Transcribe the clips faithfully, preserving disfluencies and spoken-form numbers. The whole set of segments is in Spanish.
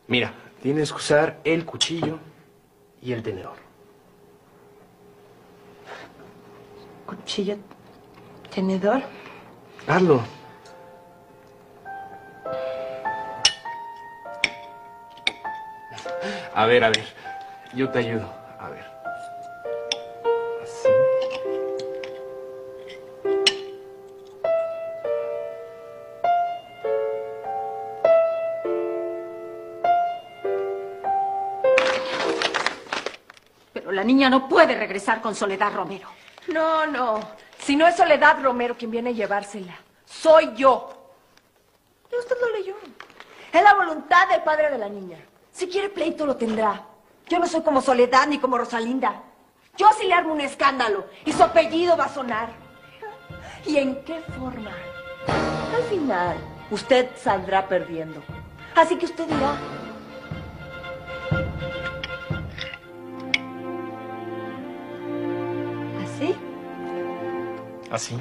Mira, tienes que usar el cuchillo y el tenedor. Cuchillo, tenedor. Hazlo. A ver, a ver. Yo te ayudo. A ver. Así. Pero la niña no puede regresar con Soledad Romero. No, no. Si no es Soledad Romero quien viene a llevársela, soy yo. Y usted lo leyó. Es la voluntad del padre de la niña. Si quiere pleito, lo tendrá. Yo no soy como Soledad ni como Rosalinda. Yo sí le armo un escándalo y su apellido va a sonar. ¿Y en qué forma? Al final, usted saldrá perdiendo. Así que usted dirá. ¿Así? Así.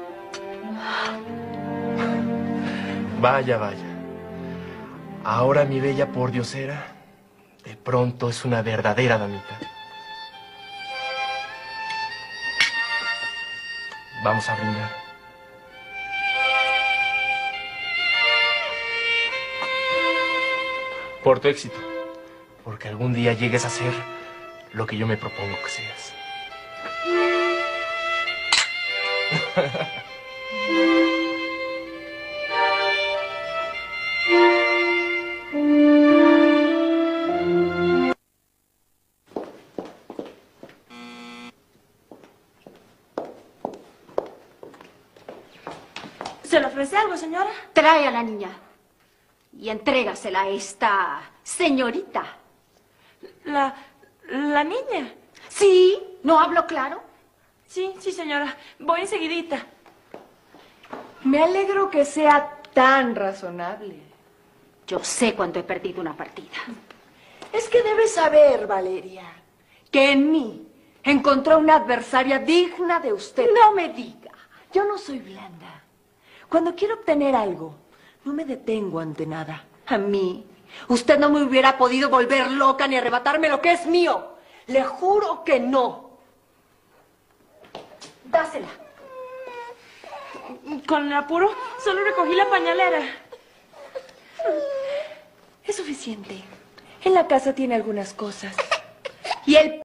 Vaya, vaya. Ahora mi bella pordiosera de pronto es una verdadera damita. Vamos a brindar. Por tu éxito. Porque algún día llegues a ser lo que yo me propongo que seas. ¿Se le ofrece algo, señora? Trae a la niña y entrégasela a esta señorita. La... la niña. ¿Sí? ¿No hablo claro? Sí, sí, señora. Voy enseguidita. Me alegro que sea tan razonable. Yo sé cuánto he perdido una partida. Es que debes saber, Valeria, que en mí encontró una adversaria digna de usted. No me diga. Yo no soy blanda. Cuando quiero obtener algo, no me detengo ante nada. A mí, usted no me hubiera podido volver loca ni arrebatarme lo que es mío. Le juro que no. Dásela. Con el apuro, solo recogí la pañalera. Es suficiente. En la casa tiene algunas cosas. Y el